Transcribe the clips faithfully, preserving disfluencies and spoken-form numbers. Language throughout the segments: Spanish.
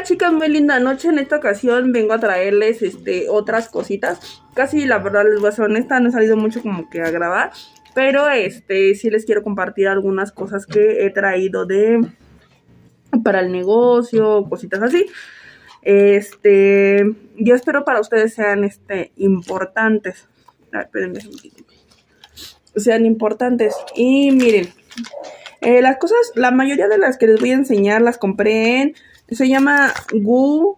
chicas, muy linda noche. En esta ocasión vengo a traerles este otras cositas. Casi la verdad les voy a ser honesta, no he salido mucho como que a grabar, pero este sí les quiero compartir algunas cosas que he traído de para el negocio, cositas así. Este, yo espero para ustedes sean este importantes. A ver, espérenme un poquito. Sean importantes. Y miren, eh, las cosas, la mayoría de las que les voy a enseñar las compré en, se llama Gu,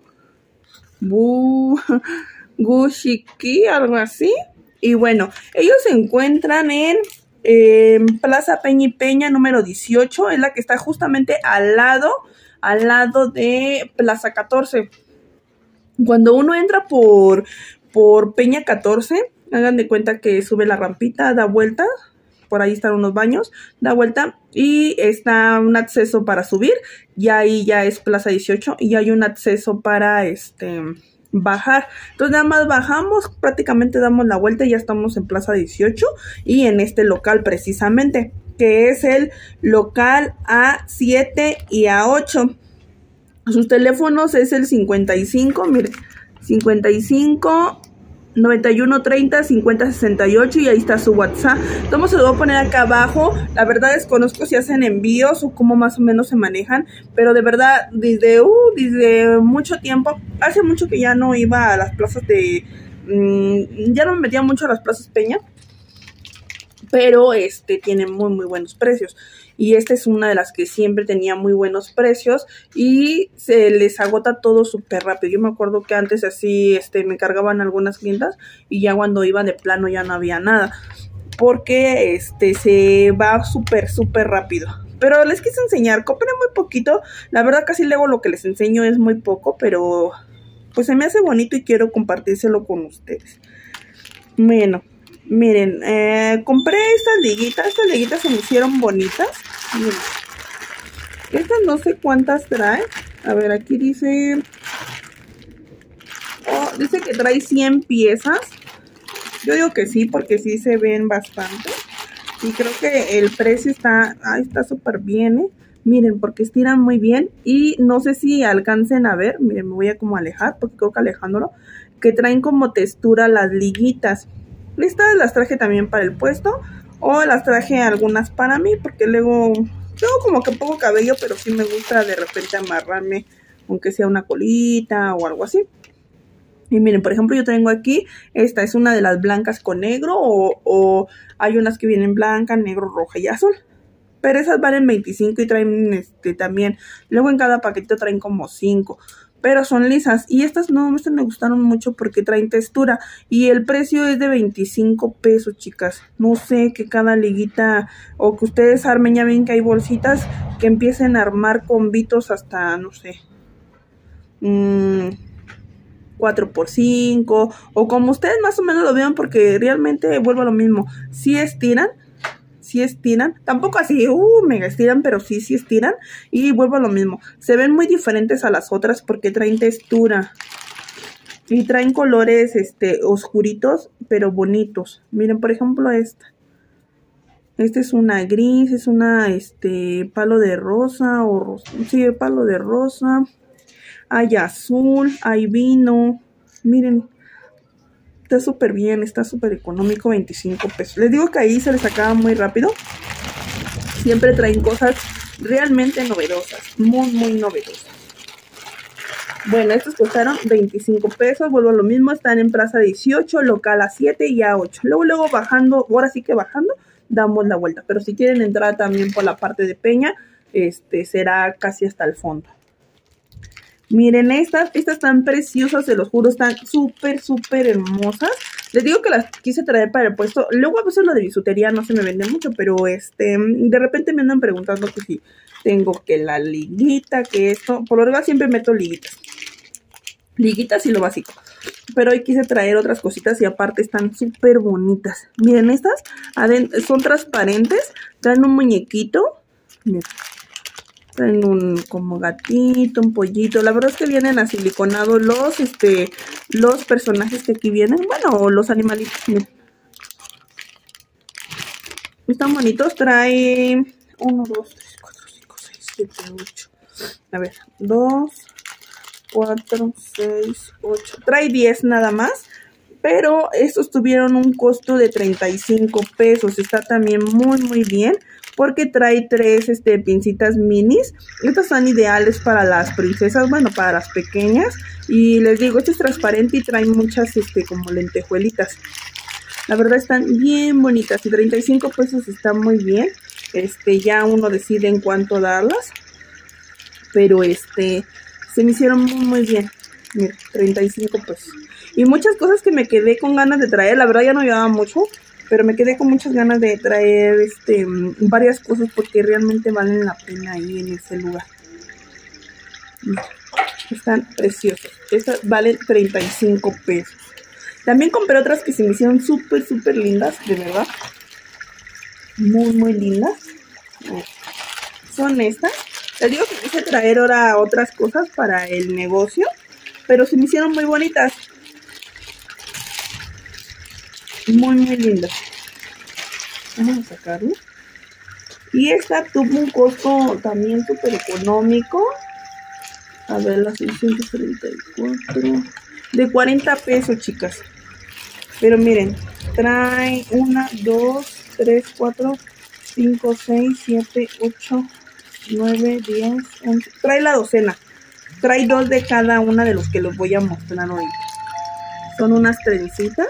Bu, Gushiki, algo así. Y bueno, ellos se encuentran en eh, Plaza Peña y Peña número dieciocho, es la que está justamente al lado, al lado de Plaza catorce. Cuando uno entra por, por Peña catorce, hagan de cuenta que sube la rampita, da vuelta, por ahí están unos baños, da vuelta y está un acceso para subir, y ahí ya es Plaza dieciocho y hay un acceso para este bajar. Entonces nada más bajamos, prácticamente damos la vuelta y ya estamos en Plaza dieciocho y en este local precisamente, que es el local A siete y A ocho. Sus teléfonos es el cincuenta y cinco, miren, cincuenta y cinco, noventa y uno, treinta, cincuenta, sesenta y ocho, y ahí está su WhatsApp. Entonces se lo voy a poner acá abajo. La verdad desconozco si hacen envíos o cómo más o menos se manejan, pero de verdad desde, uh, desde mucho tiempo, hace mucho que ya no iba a las plazas de, mmm, ya no me metía mucho a las plazas Peña, pero este tiene muy muy buenos precios. Y esta es una de las que siempre tenía muy buenos precios y se les agota todo súper rápido. Yo me acuerdo que antes así este, me cargaban algunas clientas y ya cuando iba de plano ya no había nada. Porque este, se va súper súper rápido. Pero les quise enseñar, compré muy poquito. La verdad casi luego lo que les enseño es muy poco, pero pues se me hace bonito y quiero compartírselo con ustedes. Bueno. Miren, eh, compré estas liguitas, estas liguitas se me hicieron bonitas. Miren. Estas no sé cuántas trae. A ver, aquí dice... Oh, dice que trae cien piezas. Yo digo que sí, porque sí se ven bastante. Y creo que el precio está... Ay, está súper bien, ¿eh? Miren, porque estiran muy bien. Y no sé si alcancen a ver. Miren, me voy a como alejar, porque creo que alejándolo. Que traen como textura las liguitas. Estas las traje también para el puesto, o las traje algunas para mí, porque luego tengo como que poco cabello, pero sí me gusta de repente amarrarme, aunque sea una colita o algo así. Y miren, por ejemplo, yo tengo aquí, esta es una de las blancas con negro, o, o hay unas que vienen blanca, negro, roja y azul. Pero esas valen veinticinco y traen este también, luego en cada paquete traen como cinco. Pero son lisas. Y estas no, estas me gustaron mucho porque traen textura. Y el precio es de veinticinco pesos, chicas. No sé, que cada liguita, o que ustedes armen, ya ven que hay bolsitas que empiecen a armar combitos hasta, no sé, mmm, cuatro por cinco. O como ustedes más o menos lo vean, porque realmente vuelvo a lo mismo. Si estiran. Sí estiran, tampoco así, uh, mega estiran, pero sí, sí estiran. Y vuelvo a lo mismo, se ven muy diferentes a las otras porque traen textura. Y traen colores, este, oscuritos, pero bonitos. Miren, por ejemplo, esta. Esta es una gris, es una, este, palo de rosa, o rosa, sí, palo de rosa. Hay azul, hay vino, miren. Está súper bien, está súper económico, veinticinco pesos. Les digo que ahí se les acaba muy rápido. Siempre traen cosas realmente novedosas, muy, muy novedosas. Bueno, estos costaron veinticinco pesos, vuelvo a lo mismo, están en Plaza dieciocho, local A siete y A ocho. Luego, luego bajando, ahora sí que bajando, damos la vuelta. Pero si quieren entrar también por la parte de Peña, este será casi hasta el fondo. Miren estas, estas están preciosas, se los juro, están súper, súper hermosas. Les digo que las quise traer para el puesto. Luego a veces lo de bisutería no se me vende mucho, pero este, de repente me andan preguntando que si tengo que la liguita, que esto. Por lo general siempre meto liguitas. Liguitas y lo básico. Pero hoy quise traer otras cositas y aparte están súper bonitas. Miren estas, son transparentes, traen un muñequito. Miren. Traen un como gatito, un pollito. La verdad es que vienen asiliconados los, este, los personajes que aquí vienen. Bueno, los animalitos. Miren. Están bonitos. Trae uno, dos, tres, cuatro, cinco, seis, siete, ocho. A ver, dos, cuatro, seis, ocho. Trae diez nada más. Pero estos tuvieron un costo de treinta y cinco pesos. Está también muy muy bien. Porque trae tres este, pincitas minis. Estas son ideales para las princesas. Bueno, para las pequeñas. Y les digo, este es transparente y trae muchas este, como lentejuelitas. La verdad están bien bonitas. Y treinta y cinco pesos está muy bien. Este, ya uno decide en cuánto darlas. Pero este, se me hicieron muy muy bien. Mira, treinta y cinco pesos. Y muchas cosas que me quedé con ganas de traer. La verdad ya no llevaba mucho. Pero me quedé con muchas ganas de traer este, varias cosas. Porque realmente valen la pena ahí en ese lugar. Están preciosas. Estas valen treinta y cinco pesos. También compré otras que se me hicieron súper súper lindas. De verdad. Muy muy lindas. Son estas. Les digo que quise traer ahora otras cosas para el negocio. Pero se me hicieron muy bonitas. Muy muy linda. Vamos a sacarlo. Y esta tuvo un costo también súper económico. A ver, la seiscientos treinta y cuatro. De cuarenta pesos, chicas. Pero miren, trae una, dos, tres, cuatro, cinco, seis, siete, ocho, nueve, diez, once. Trae la docena. Trae dos de cada una de los que los voy a mostrar hoy. Son unas trencitas.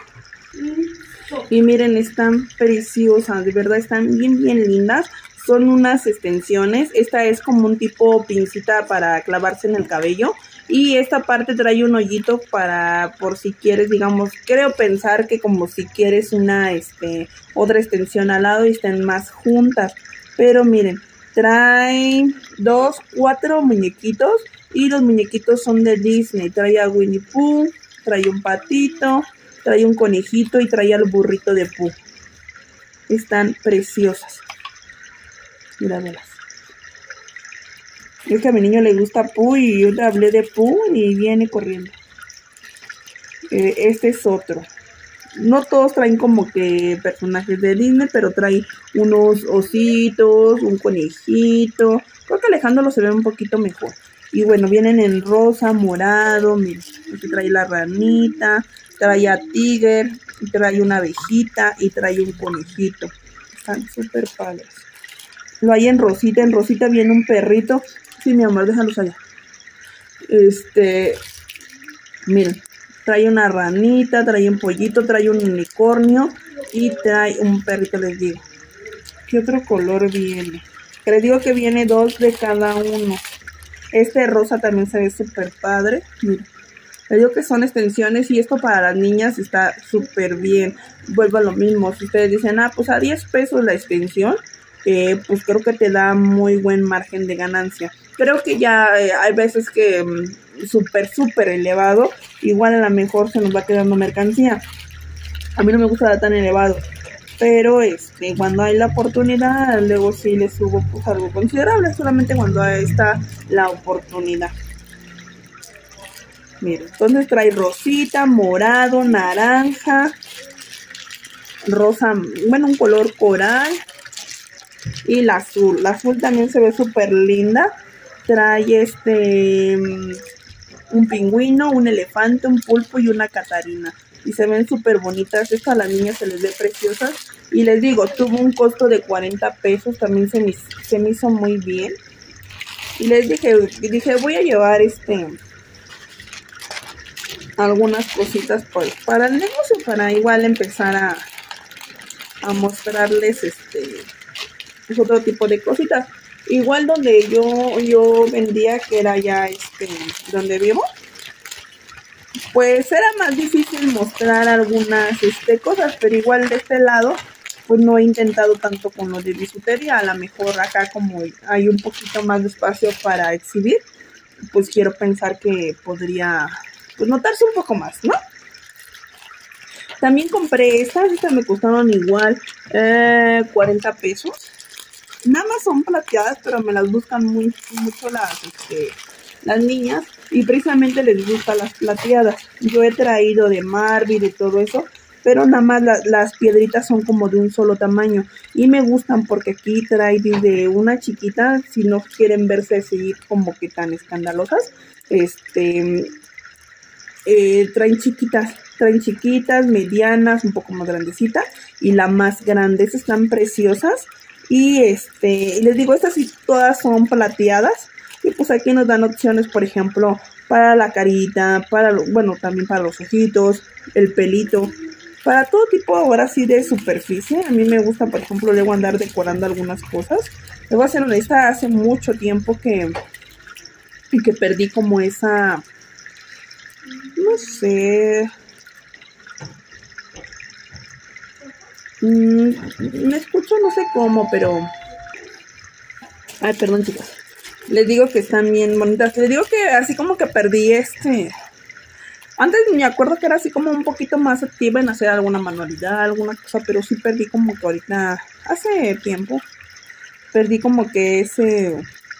Y miren, están preciosas, de verdad están bien bien lindas. Son unas extensiones. Esta es como un tipo pincita para clavarse en el cabello. Y esta parte trae un hoyito para, por si quieres, digamos, creo pensar que como si quieres una, este, otra extensión al lado y estén más juntas. Pero miren, trae dos, cuatro muñequitos. Y los muñequitos son de Disney. Trae a Winnie Pooh, trae un patito, trae un conejito y trae al burrito de Pooh. Están preciosas. Míramelas. Es que a mi niño le gusta Pooh y yo le hablé de Pooh y viene corriendo. Eh, este es otro. No todos traen como que personajes de Disney, pero trae unos ositos, un conejito. Creo que alejándolo se ve un poquito mejor. Y bueno, vienen en rosa, morado. Miren, este trae la ranita, trae a Tiger, trae una abejita y trae un conejito. Están súper padres. Lo hay en rosita, en rosita viene un perrito. Sí, mi amor, déjalos allá. Este, miren, trae una ranita, trae un pollito, trae un unicornio y trae un perrito, les digo. ¿Qué otro color viene? Que les digo que viene dos de cada uno. Este rosa también se ve súper padre. Miren, les digo que son extensiones y esto para las niñas está súper bien. Vuelvo a lo mismo, si ustedes dicen, ah, pues a diez pesos la extensión, eh, pues creo que te da muy buen margen de ganancia. Creo que ya eh, hay veces que um, súper, súper elevado, igual a lo mejor se nos va quedando mercancía. A mí no me gusta dar tan elevado, pero este, cuando hay la oportunidad, luego sí le subo pues algo considerable, solamente cuando está la oportunidad. Miren, entonces trae rosita, morado, naranja, rosa, bueno, un color coral y la azul. La azul también se ve súper linda. Trae este un pingüino, un elefante, un pulpo y una catarina. Y se ven súper bonitas. Estas a las niñas se les ve preciosas. Y les digo, tuvo un costo de cuarenta pesos. También se me, se me hizo muy bien. Y les dije, dije voy a llevar este algunas cositas pues, para el negocio. Para igual empezar a, a mostrarles este pues, otro tipo de cositas. Igual donde yo, yo vendía, que era ya este, donde vivo, pues era más difícil mostrar algunas este, cosas, pero igual de este lado, pues no he intentado tanto con lo de bisutería. A lo mejor acá como hay un poquito más de espacio para exhibir, pues quiero pensar que podría pues notarse un poco más, ¿no? También compré estas, estas me costaron igual eh, cuarenta pesos. Nada más son plateadas, pero me las buscan muy, mucho las, este, las niñas. Y precisamente les gustan las plateadas. Yo he traído de Marvel y de todo eso, pero nada más la, las piedritas son como de un solo tamaño y me gustan porque aquí trae desde una chiquita, si no quieren verse así como que tan escandalosas, este eh, traen chiquitas, traen chiquitas, medianas, un poco más grandecitas y la más grande. Estas están preciosas y este les digo, estas sí todas son plateadas y pues aquí nos dan opciones, por ejemplo, para la carita, para lo, bueno, también para los ojitos, el pelito, para todo tipo ahora sí de superficie. A mí me gusta, por ejemplo, luego andar decorando algunas cosas. Le voy a ser honesta, hace mucho tiempo que, que perdí como esa, no sé, mmm, me escucho no sé cómo, pero, ay, perdón chicas. Les digo que están bien bonitas. Les digo que así como que perdí este... Antes me acuerdo que era así como un poquito más activa en hacer alguna manualidad, alguna cosa, pero sí perdí como que ahorita, hace tiempo, perdí como que ese...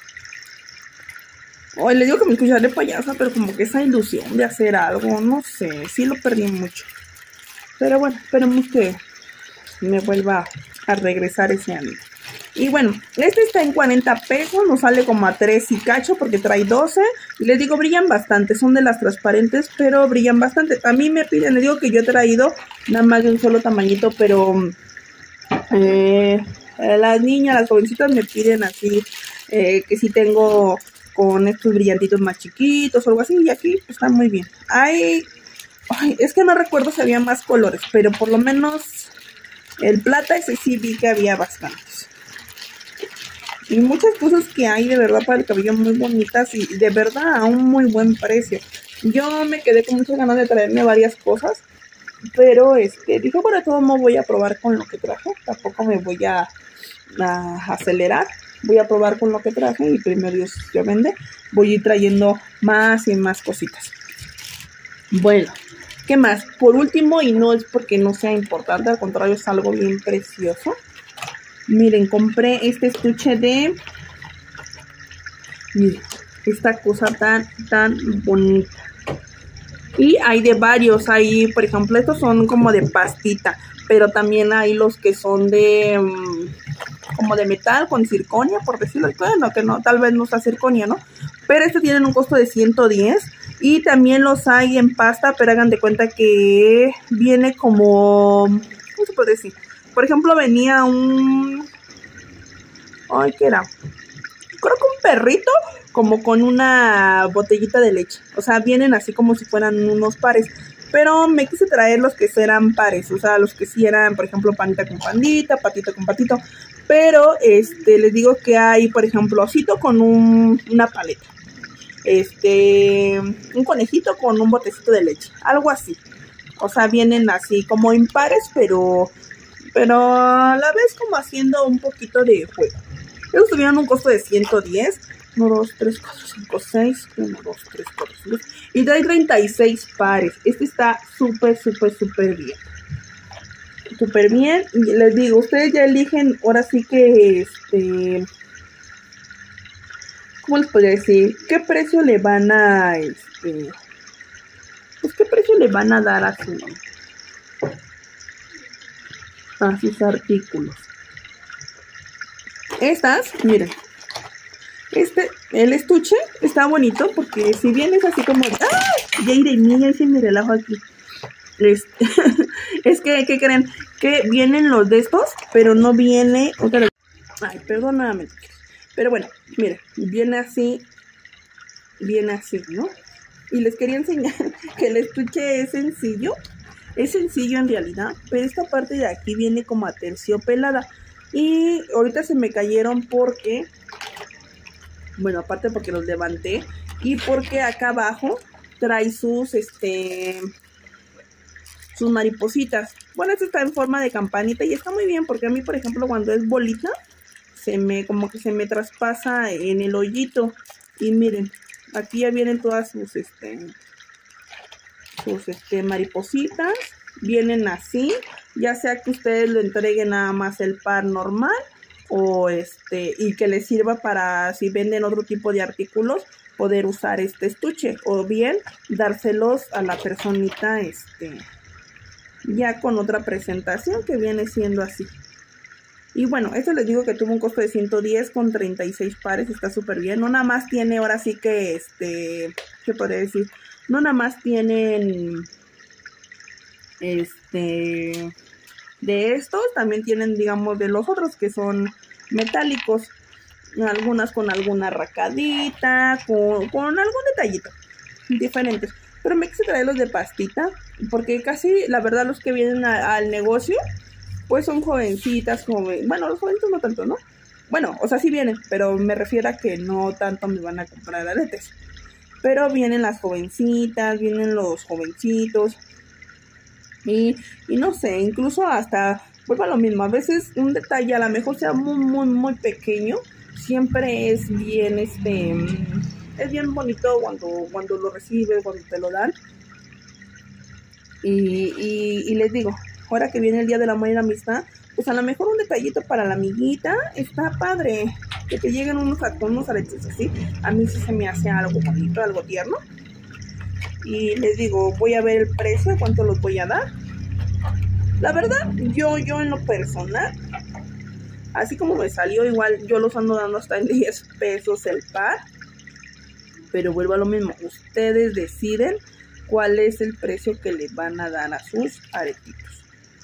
Hoy les digo que me escucharé payasa, pero como que esa ilusión de hacer algo, no sé, sí lo perdí mucho. Pero bueno, esperemos que me vuelva a regresar ese ánimo. Y bueno, este está en cuarenta pesos, nos sale como a tres y cacho porque trae doce. Y les digo, brillan bastante, son de las transparentes, pero brillan bastante. A mí me piden, les digo que yo he traído nada más de un solo tamañito, pero eh, las niñas, las jovencitas me piden así, eh, que si tengo con estos brillantitos más chiquitos o algo así. Y aquí está muy bien. Hay, ay, es que no recuerdo si había más colores, pero por lo menos el plata ese sí vi que había bastantes. Y muchas cosas que hay de verdad para el cabello muy bonitas y de verdad a un muy buen precio. Yo me quedé con muchas ganas de traerme varias cosas, pero este, dije, bueno, de todo modo voy a probar con lo que traje. Tampoco me voy a, a acelerar. Voy a probar con lo que traje y primero Dios se vende. Voy a ir trayendo más y más cositas. Bueno, ¿qué más? Por último, y no es porque no sea importante, al contrario es algo bien precioso. Miren, compré este estuche de... Miren, esta cosa tan, tan bonita. Y hay de varios. Hay, por ejemplo, estos son como de pastita. Pero también hay los que son de... Um, como de metal con circonia, por decirlo. Bueno, que no, tal vez no sea circonia, ¿no? Pero estos tienen un costo de ciento diez. Y también los hay en pasta, pero hagan de cuenta que viene como... ¿Cómo se puede decir? Por ejemplo, venía un... Ay, ¿qué era? Creo que un perrito como con una botellita de leche. O sea, vienen así como si fueran unos pares. Pero me quise traer los que eran pares. O sea, los que sí eran, por ejemplo, panita con pandita, patito con patito. Pero, este, les digo que hay, por ejemplo, osito con un, una paleta. Este, un conejito con un botecito de leche. Algo así. O sea, vienen así como impares, pero... pero a la vez como haciendo un poquito de juego. Ellos tuvieron un costo de ciento diez. uno, dos, tres, cuatro, cinco, seis. uno, dos, tres, cuatro, cinco. Y trae treinta y seis pares. Este está súper, súper, súper bien. Súper bien. Y les digo, ustedes ya eligen, ahora sí que este... ¿cómo les podría decir? ¿Qué precio le van a... este... pues qué precio le van a dar a su... a sus artículos? Estas, miren, este, el estuche está bonito porque si bien es así como, ¡ah! Ya iré, niña, hice mi relajo aquí. Este, es que, ¿qué creen? Que vienen los de estos, pero no viene, otra vez, ay, perdóname, pero bueno, miren, viene así, viene así, ¿no? Y les quería enseñar que el estuche es sencillo. Es sencillo en realidad, pero esta parte de aquí viene como aterciopelada. Y ahorita se me cayeron porque, bueno, aparte porque los levanté y porque acá abajo trae sus, este, sus maripositas. Bueno, este está en forma de campanita y está muy bien porque a mí, por ejemplo, cuando es bolita, se me, como que se me traspasa en el hoyito. Y miren, aquí ya vienen todas sus, este... sus este, maripositas, vienen así, ya sea que ustedes le entreguen nada más el par normal o este y que les sirva para si venden otro tipo de artículos poder usar este estuche o bien dárselos a la personita este ya con otra presentación que viene siendo así. Y bueno, esto les digo que tuvo un costo de ciento diez con treinta y seis pares, está súper bien. No nada más tiene, ahora sí que, este, ¿qué podría decir? No nada más tienen, este, de estos, también tienen, digamos, de los otros que son metálicos. Algunas con alguna racadita, con, con algún detallito diferentes. Pero me quise traer los de pastita, porque casi, la verdad, los que vienen a, al negocio, pues son jovencitas, joven, bueno, los jovencitos no tanto, ¿no? Bueno, o sea, sí vienen, pero me refiero a que no tanto me van a comprar aretes. Pero vienen las jovencitas, vienen los jovencitos. Y, y no sé, incluso hasta, vuelvo a lo mismo, a veces un detalle a lo mejor sea muy, muy, muy pequeño, siempre es bien, este, es bien bonito cuando, cuando lo recibes, cuando te lo dan. Y, y, y les digo, ahora que viene el Día del Amor y la Amistad, pues a lo mejor un detallito para la amiguita está padre. Que te lleguen unos, unos aretes así, a mí sí se me hace algo bonito, algo tierno. Y les digo, voy a ver el precio, cuánto los voy a dar. La verdad, yo, yo en lo personal, así como me salió, igual yo los ando dando hasta en diez pesos el par. Pero vuelvo a lo mismo, ustedes deciden cuál es el precio que le van a dar a sus aretitos.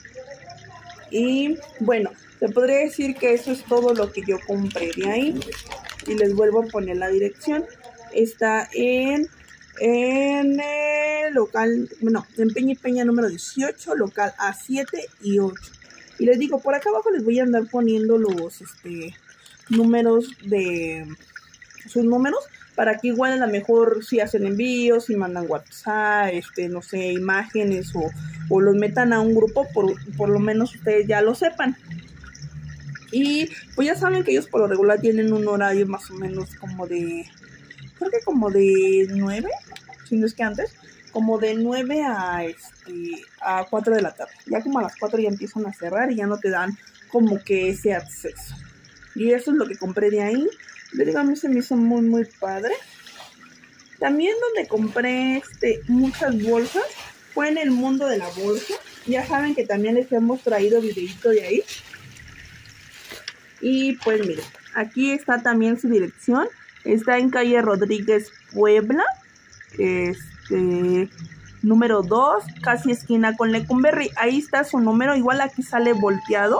Y bueno, se podría decir que eso es todo lo que yo compré de ahí. Y les vuelvo a poner la dirección. Está en, en el local, bueno, en Peña y Peña número dieciocho, local A siete y ocho. Y les digo, por acá abajo les voy a andar poniendo los este, números de sus números, para que igual a lo mejor si hacen envíos, si mandan WhatsApp, este, no sé, imágenes o, o los metan a un grupo, por, por lo menos ustedes ya lo sepan. Y pues ya saben que ellos por lo regular tienen un horario más o menos como de, creo que como de nueve, si no es que antes, como de nueve a, este, a cuatro de la tarde. Ya como a las cuatro ya empiezan a cerrar y ya no te dan como que ese acceso. Y eso es lo que compré de ahí. Le digo, a mí se me hizo muy muy padre. También donde compré este, muchas bolsas fue en el mundo de la bolsa. Ya saben que también les hemos traído videito de ahí. Y pues miren, aquí está también su dirección. Está en calle Rodríguez, Puebla. Este, número dos, casi esquina con Lecumberri. Ahí está su número. Igual aquí sale volteado.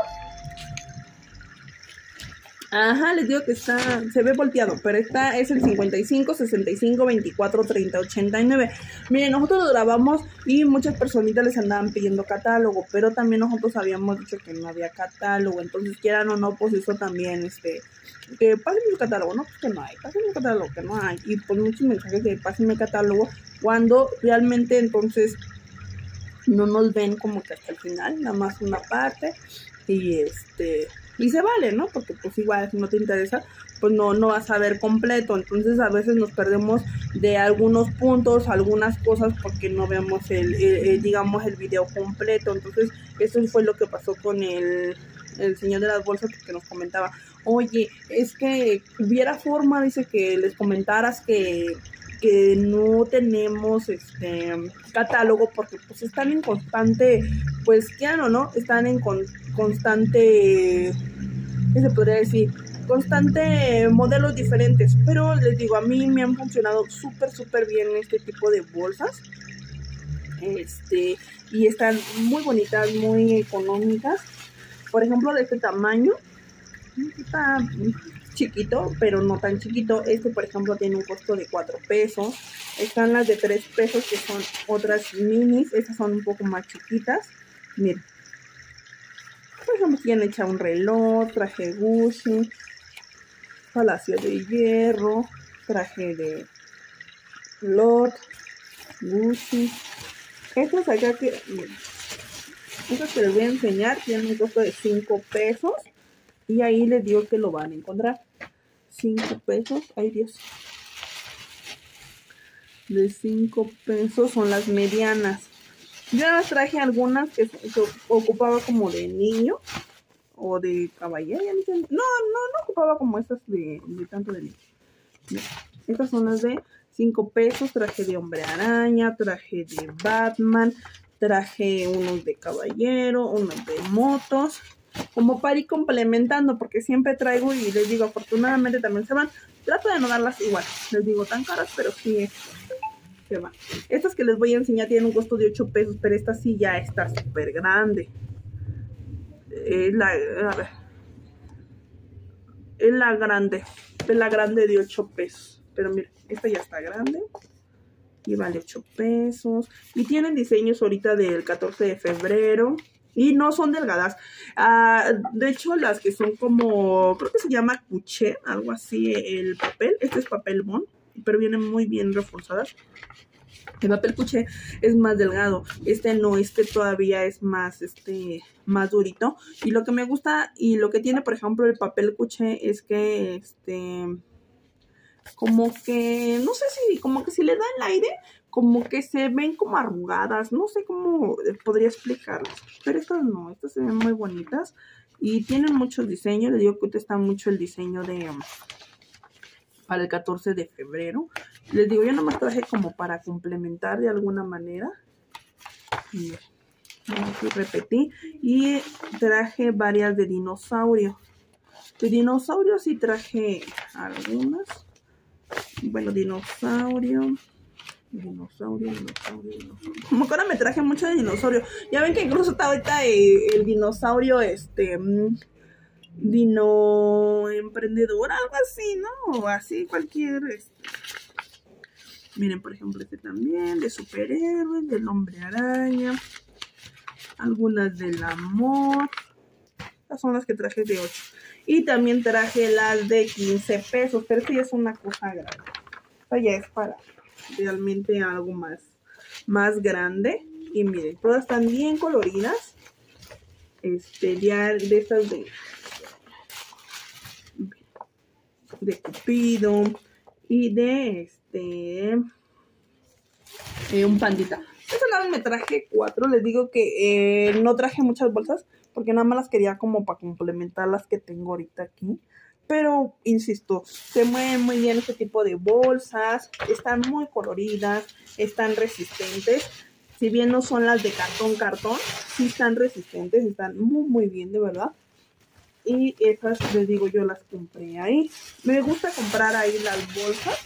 Ajá, les digo que está, se ve volteado, pero esta es el cincuenta y cinco, sesenta y cinco, veinticuatro, treinta, ochenta y nueve. Miren, nosotros lo grabamos y muchas personitas les andaban pidiendo catálogo, pero también nosotros habíamos dicho que no había catálogo, entonces quieran o no, pues eso también, este, que pásenme el catálogo, no, pues que no hay, pásenme el catálogo, que no hay, y pues muchos mensajes de pásenme el catálogo, cuando realmente entonces no nos ven como que hasta el final, nada más una parte, y este... y se vale, ¿no? Porque pues igual si no te interesa, pues no, no vas a ver completo. Entonces a veces nos perdemos de algunos puntos, algunas cosas porque no vemos el, el, el digamos, el video completo. Entonces eso fue lo que pasó con el, el señor de las bolsas, que nos comentaba, oye, es que hubiera forma, dice, que les comentaras que... que no tenemos este catálogo porque pues están en constante, pues ya no, ¿no? Están en con, constante, ¿qué se podría decir? Constante modelos diferentes, pero les digo, a mí me han funcionado súper, súper bien este tipo de bolsas. Este, y están muy bonitas, muy económicas. Por ejemplo, de este tamaño, está chiquito, pero no tan chiquito. Este, por ejemplo, tiene un costo de cuatro pesos. Están las de tres pesos, que son otras minis. Estas son un poco más chiquitas. Miren. Por ejemplo, tienen hecha un reloj, traje Gucci, Palacio de Hierro, traje de Lot, Gucci. Estos acá que, miren, estos que les voy a enseñar tienen un costo de cinco pesos. Y ahí les digo que lo van a encontrar. cinco pesos. Ay, Dios. De cinco pesos son las medianas. Yo las traje algunas que, que ocupaba como de niño. O de caballero. No, no, no ocupaba como estas de, de tanto de niño. No. Estas son las de cinco pesos. Traje de hombre araña. Traje de Batman. Traje unos de caballero, unos de motos, como para ir complementando, porque siempre traigo y les digo, afortunadamente también se van. Trato de no darlas igual, les digo tan caras, pero sí se van. Estas que les voy a enseñar tienen un costo de ocho pesos, pero esta sí ya está súper grande. Es la, a ver, es la grande, es la grande de ocho pesos. Pero mira, esta ya está grande y vale ocho pesos. Y tienen diseños ahorita del catorce de febrero. Y no son delgadas. Ah, de hecho, las que son como, creo que se llama cuché, algo así, el papel. Este es papel bond, pero vienen muy bien reforzadas. El papel cuché es más delgado. Este no, este todavía es más, este, más durito. Y lo que me gusta y lo que tiene, por ejemplo, el papel cuché es que, este, como que, no sé si, como que si le da el aire, como que se ven como arrugadas, no sé cómo podría explicarlas, pero estas no, estas se ven muy bonitas y tienen muchos diseños. Les digo que ahorita está mucho el diseño de um, para el catorce de febrero. Les digo, yo nomás traje como para complementar de alguna manera. Miren, aquí repetí y traje varias de dinosaurio. De dinosaurio sí traje algunas. Bueno, dinosaurio. Dinosaurio, dinosaurio, dinosaurio. Como que ahora me traje mucho de dinosaurio. Ya ven que incluso está ahorita el, el dinosaurio, este, dino emprendedor, algo así, ¿no? O así cualquier, este. Miren, por ejemplo, este también, de superhéroes, del hombre araña. Algunas del amor. Estas son las que traje de ocho. Y también traje las de quince pesos, pero esto ya es una cosa grande. Esta ya es para realmente algo más, más grande. Y miren, todas están bien coloridas. Este, ya de estas de, de Cupido y de este eh, un pandita. Esta nada me traje cuatro. Les digo que eh, no traje muchas bolsas porque nada más las quería como para complementar las que tengo ahorita aquí. Pero, insisto, se mueven muy bien este tipo de bolsas. Están muy coloridas, están resistentes. Si bien no son las de cartón, cartón, sí están resistentes, están muy, muy bien, de verdad. Y esas, les digo, yo las compré ahí. Me gusta comprar ahí las bolsas,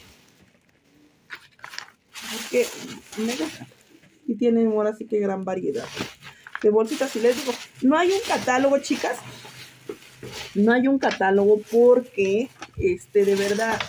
porque me gusta. Y tienen ahora sí que gran variedad de bolsitas. Y les digo, no hay un catálogo, chicas. No hay un catálogo porque, este, de verdad,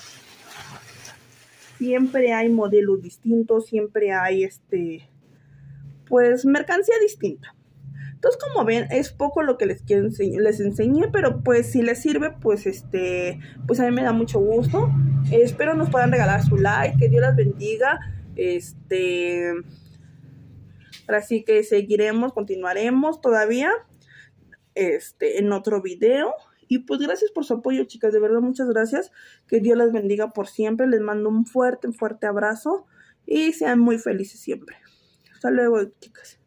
siempre hay modelos distintos, siempre hay, este, pues, mercancía distinta. Entonces, como ven, es poco lo que les quiero enseñar, les enseñé, pero pues si les sirve, pues, este, pues a mí me da mucho gusto. Eh, espero nos puedan regalar su like, que Dios las bendiga, este, así que seguiremos, continuaremos todavía, este, en otro video. Y pues gracias por su apoyo, chicas, de verdad muchas gracias, que Dios las bendiga por siempre, les mando un fuerte, fuerte abrazo y sean muy felices siempre. Hasta luego, chicas.